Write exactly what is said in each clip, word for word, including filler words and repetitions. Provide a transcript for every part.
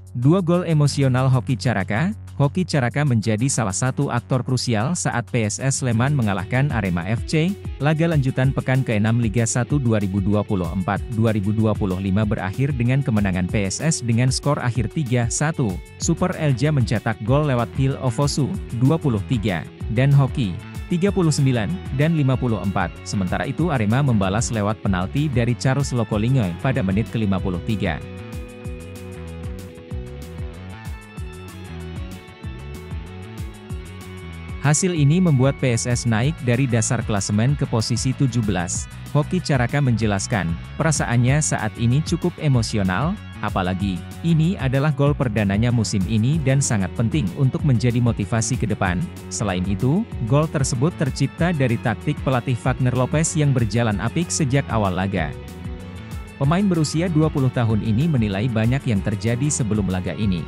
Dua gol emosional Hoki Caraka. Hoki Caraka menjadi salah satu aktor krusial saat P S S Sleman mengalahkan Arema F C, laga lanjutan pekan keenam Liga satu dua ribu dua puluh empat dua ribu dua puluh lima berakhir dengan kemenangan P S S dengan skor akhir tiga satu. Super Elja mencetak gol lewat Phil Ovosu, dua puluh tiga, dan Hoki, tiga puluh sembilan, dan lima puluh empat. Sementara itu Arema membalas lewat penalti dari Charles Lokolingoy pada menit ke lima puluh tiga. Hasil ini membuat P S S naik dari dasar klasemen ke posisi tujuh belas. Hoki Caraka menjelaskan, perasaannya saat ini cukup emosional, apalagi, ini adalah gol perdananya musim ini dan sangat penting untuk menjadi motivasi ke depan. Selain itu, gol tersebut tercipta dari taktik pelatih Wagner Lopez yang berjalan apik sejak awal laga. Pemain berusia dua puluh tahun ini menilai banyak yang terjadi sebelum laga ini.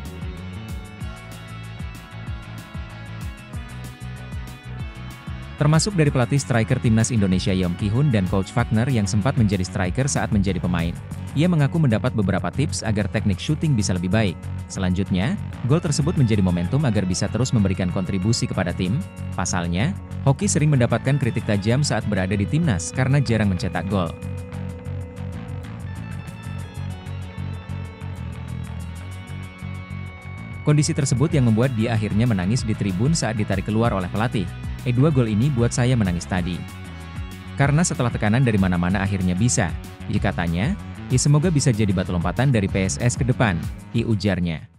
Termasuk dari pelatih striker timnas Indonesia Yong Ki-hun dan coach Wagner yang sempat menjadi striker saat menjadi pemain. Ia mengaku mendapat beberapa tips agar teknik syuting bisa lebih baik. Selanjutnya, gol tersebut menjadi momentum agar bisa terus memberikan kontribusi kepada tim. Pasalnya, Hoki sering mendapatkan kritik tajam saat berada di timnas karena jarang mencetak gol. Kondisi tersebut yang membuat dia akhirnya menangis di tribun saat ditarik keluar oleh pelatih. Eh dua gol ini buat saya menangis tadi. Karena setelah tekanan dari mana-mana akhirnya bisa. I katanya, I semoga bisa jadi batu lompatan dari P S S ke depan, I ujarnya.